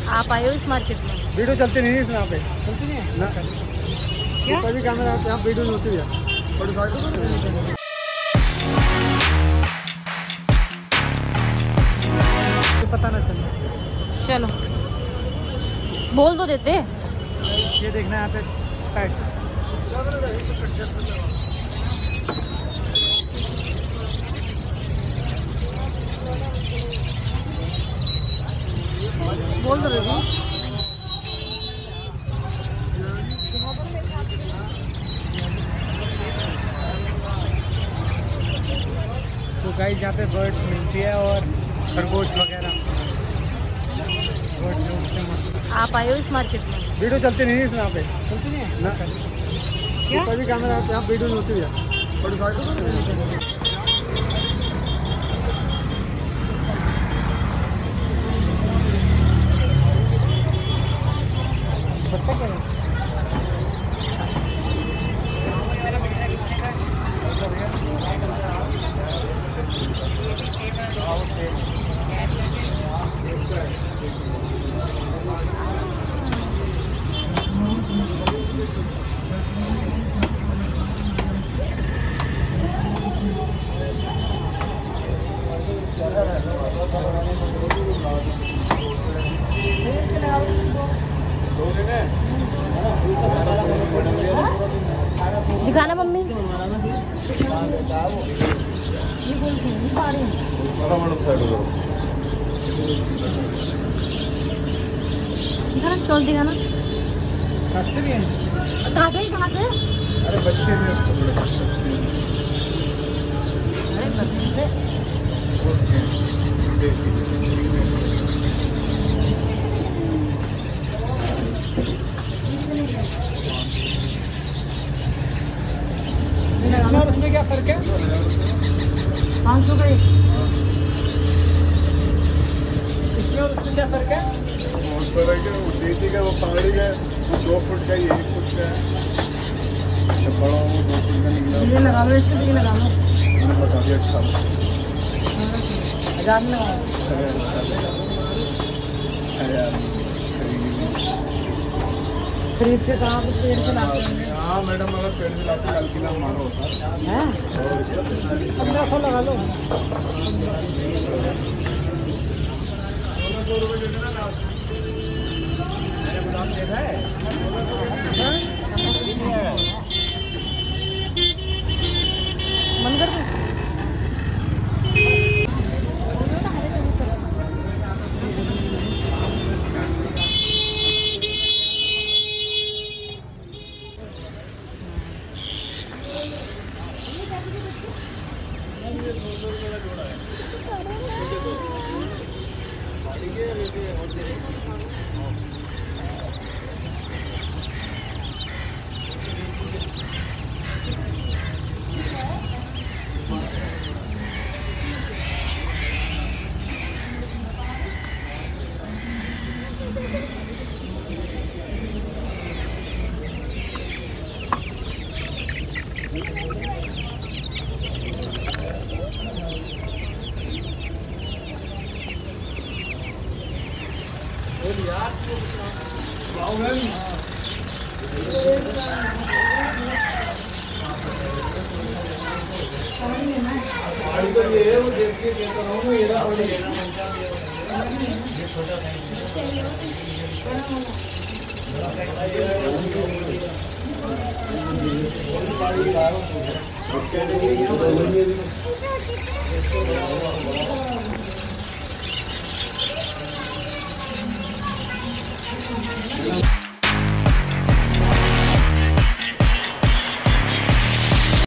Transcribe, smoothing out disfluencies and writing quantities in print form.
आप आए हो इस मार्केट में? वीडियो चलती नहीं है इस यहाँ पे, चलती नहीं है ना क्या? कभी कैमरा आते हैं, वीडियो नहीं होती है। पता ना चले। चलो बोल तो देते। ये देखना यहाँ पे टैक्स। बोल दो बेबी। तो गाइस यहाँ पे बर्ड्स मिलती है और खरगोश वगैरह। आप आए हो इस मार्केट में? वीडियो चलती नहीं है इस यहाँ पे, चलती नहीं है ना क्या? कभी कैमरा आते हैं, वीडियो नहीं होती है। दिखाना मम्मी। दिखाना चोल दिखाना। सस्ते भी हैं। कहाँ से? अरे बच्चे भी अरे बच्चे और उसमें क्या फर्क है? 500 का एक। इसमें और उसमें क्या फर्क है? बहुत फर्क है। वो देसी का, वो पहाड़ी का 2 फुट का, ये 1 फुट का है। बड़ा वो 2 फुट का निकला। ये लगा लो, इसको ये लगा लो। मैंने बता दिया। अच्छा 1000 में लगा लो। खरीद से कहाँ पे पेड़ से लाते हैं? हाँ मैडम, अगर पेड़ से लाते 1 किलो मारो होता है। 1500 लगा लो। 2 रुपये दे देना लास्ट। मैंने गुलाब देखा है। मन कर दो। ये